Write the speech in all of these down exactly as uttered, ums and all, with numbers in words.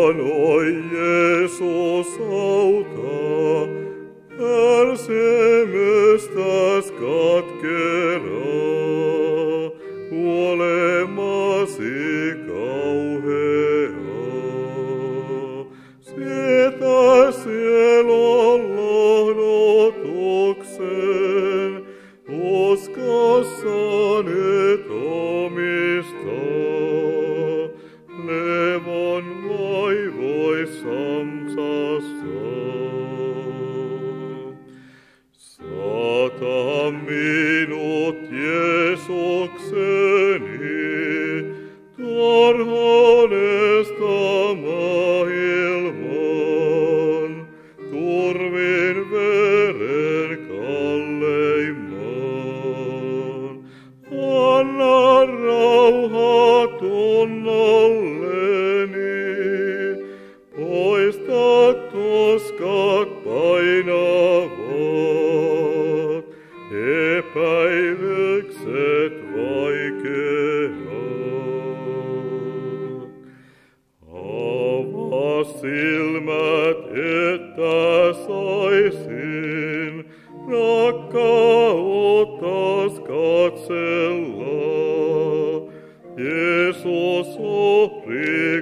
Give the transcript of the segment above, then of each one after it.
Luon, oi Jeesus, auta, kärsimystäs katkeraa, kuolemasi kauheaa. Sitä sielun lohdutuksen, uskossa nyt omistaa, levon vaivoissamsassa. Saata minut Jeesukseni, torhoneesta maailman, turvin veren kalleimman. Anna rauha tunnolleni, poista tuskat painavat, epäilykset vaikeat. Avaa silmät, että saisin rakkauttas katsella. Jeesus uhri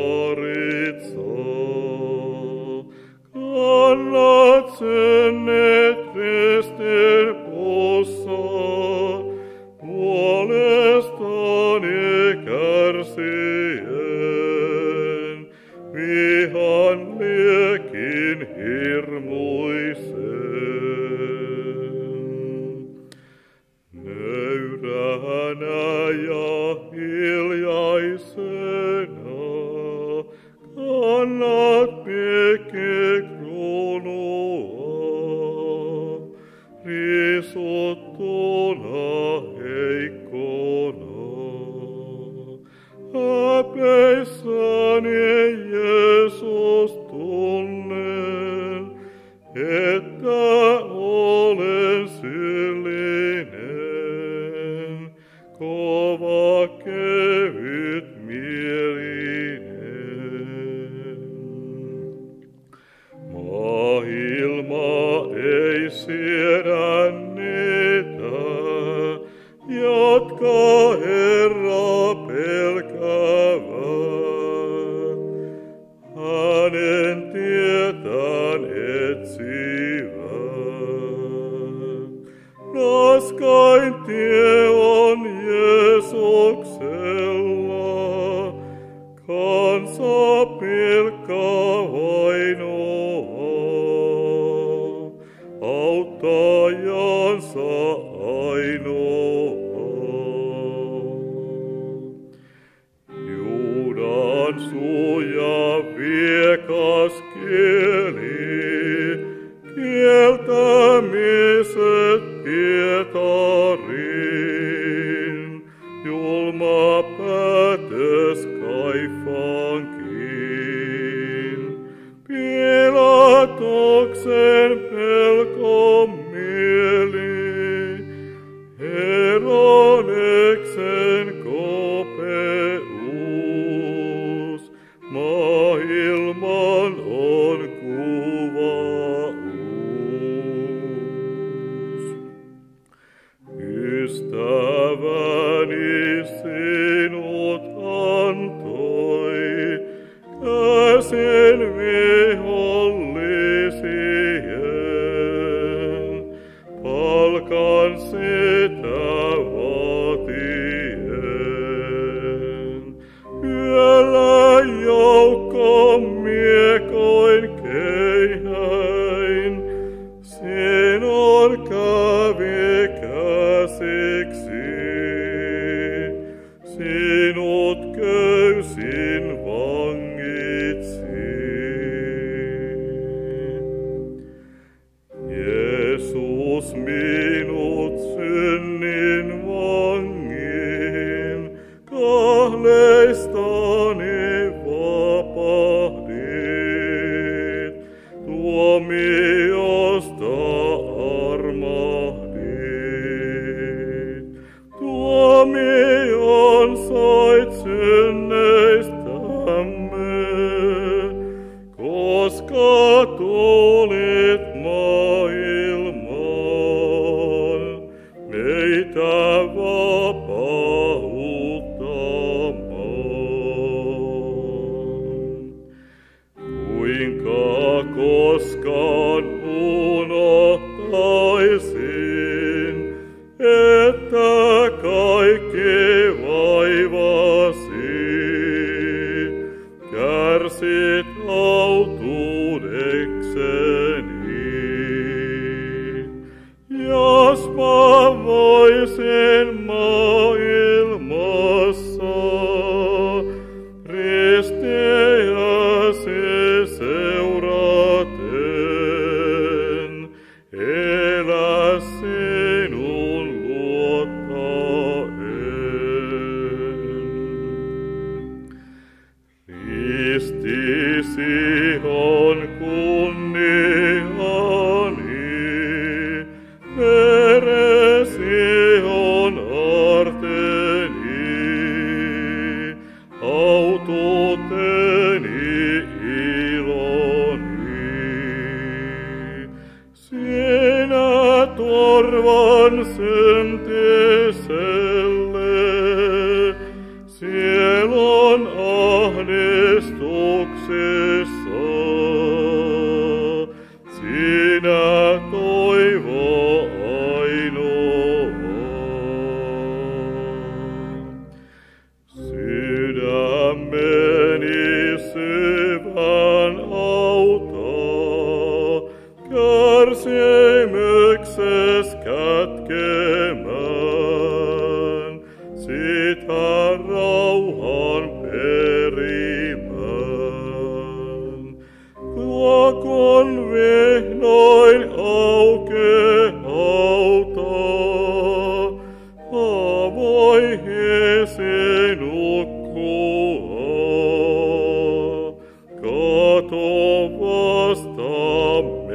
karitsaa. Kannat synnet ristin pussaan, puolestani kärsien, vihan liekin hirmuisen. Nöyränä ja hiljaisena kannat pikkikruunua, riisuttuna heikkona. Häpeissäni Jeesus tunnen, että olen syyllinen, kova kevyt mielinen. Maailma ei siedä niitä, jotka Herraa pelkäävät. Hänen tietään etsivät. Raskain tie on Jeesuksella, kansa pilkkaa vainoa, auttajansa ainoa. Juudan suu ja viekas kieli, kieltämiset Pietarin, julma päätös Kaifankin. Pilatuksen pelko mieli, Herodeksen kopeus, maailman on kuvaus. Ystäväni sinut antoi, käsin vihollisien, palkan sitä vaatien. Yöllä joukko miekoin keihäin, sinun kävi käsiksi, sinut köysin vangitsi. Jeesus minut synnin vangin, kahleistani vapahdit, tuomiosta armahdit. koska tulit maailmaan meitä vapauttamaan. Kuinka koskaan unohtaisin, että kaikki vaivasi kärsit autuudekseni. Jos mä voisin maailmassa ristiäsi seuraten, elää sinun luottaen. Ristisi on kunniani, veresi on arteni, autuuteni iloni. Sinä turvan syntiselle, sielun ahdistuksessa. Sinä toivo ainoa. Sydämeni syvän auta, kärsimykses kätkemään, sitä rauhan perimään. Tuokon vihdoin aukeauta, avoihisi nukkua, kato vasta